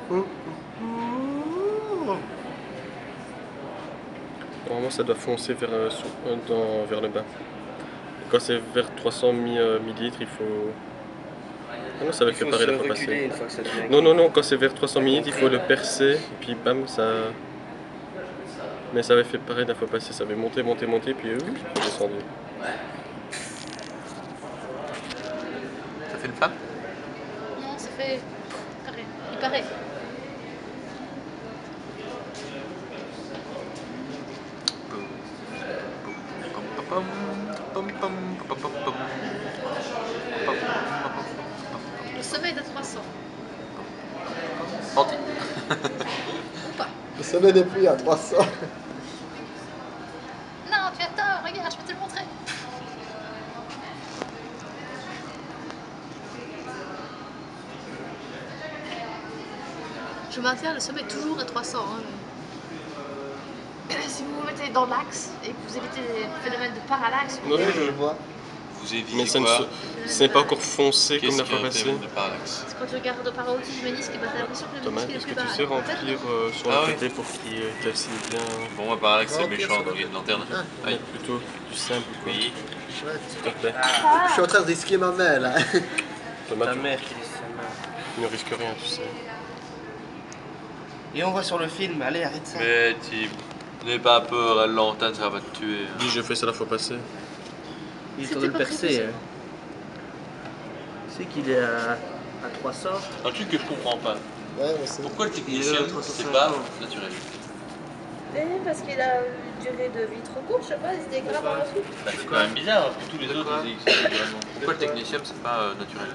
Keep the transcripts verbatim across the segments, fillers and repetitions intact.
Normalement ça doit foncer vers, euh, sur- euh, dans- vers le bas. Et quand c'est vers trois cents millilitres, il faut... Ah non, ça avait Il fait faut pareil se la fois reculer passée. une fois que ça devient Non, cuit. non, non, quand c'est vers trois cents millilitres, il faut le percer, et puis bam, ça... Mais ça avait fait pareil la fois passée, ça avait monté, monté, monté, puis euh, descendu. Ça fait une femme? Non, ça fait carré. Il paraît. Le sommet est à trois cents. Menti. Ou pas. Le sommet des pluies à trois cents. Non, tu as tort, regarde, je peux te le montrer. Je maintiens, le sommet est toujours à trois cents. Hein. Si vous vous mettez dans l'axe et que vous évitez les phénomènes de parallaxe, Non, Oui, non, je le vois. Vous évitez mais ça ne quoi? se- ce n'est pas encore foncé comme Qu'est-ce la fois qu'il y a passée. de parallaxe? c'est quand tu regardes par au-dessus du ménisque, bah, t'as l'impression que le Thomas, ménisque est est-ce plus que tu bas. sais En fait, remplir euh, sur Ah le oui. côté pour qu'il euh, calcine bien? Bon, moi, parallaxe, c'est Remplir méchant, sur donc le- il y a une lanterne. Ah. Aïe. Plutôt du simple, quoi. Oui. Ouais. S'il te plaît. Je suis en train de risquer ma main là. Thomas, Ta tu mère qui laisse sa main. ne risques rien, tu sais. Et on voit sur le film, allez, arrête ça. Mais Tim, n'aie pas peur, la lanterne, ça va te tuer. Dis, j'ai fait ça la fois passée. Il est C'était temps de le pas très percer. possible. hein. Tu sais qu'il est à, à trois cents. Un truc que je comprends pas. Ouais, on sait. Pourquoi le Il est technicien, à trois cent c'est cinquante. pas naturel? Parce qu'il a une durée de vie trop courte, je sais pas, il se dégrade par la suite. Bah, c'est quand même bizarre, parce que tous les De autres, quoi ils disent que c'est naturellement. Pourquoi le technicien, c'est pas euh, naturel?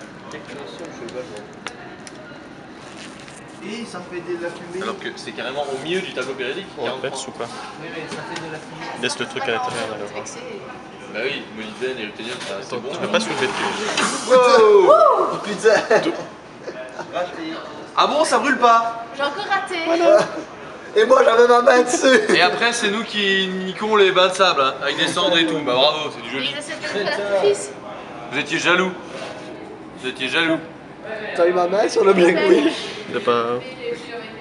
Et ça fait de la fumée. Alors que c'est carrément au milieu du tableau périodique. On le perce ou pas? Oui, mais ça fait de la fumée. Laisse le truc à l'intérieur, là, le bras. Bah oui, molybdène et l'obténium, ça c'est Attends, bon. tu peux pas soulever le truc. Oh, oh putain. Ah bon, ça brûle pas? J'ai encore raté. Et moi j'avais ma main dessus. Et après, c'est nous qui niquons les bains de sable, hein, avec des cendres et tout. Bah bravo, c'est du Mais joli. ils essaient de faire la fils. Vous étiez jaloux. Vous étiez jaloux. T'as eu ma main sur le bien oui. De pas...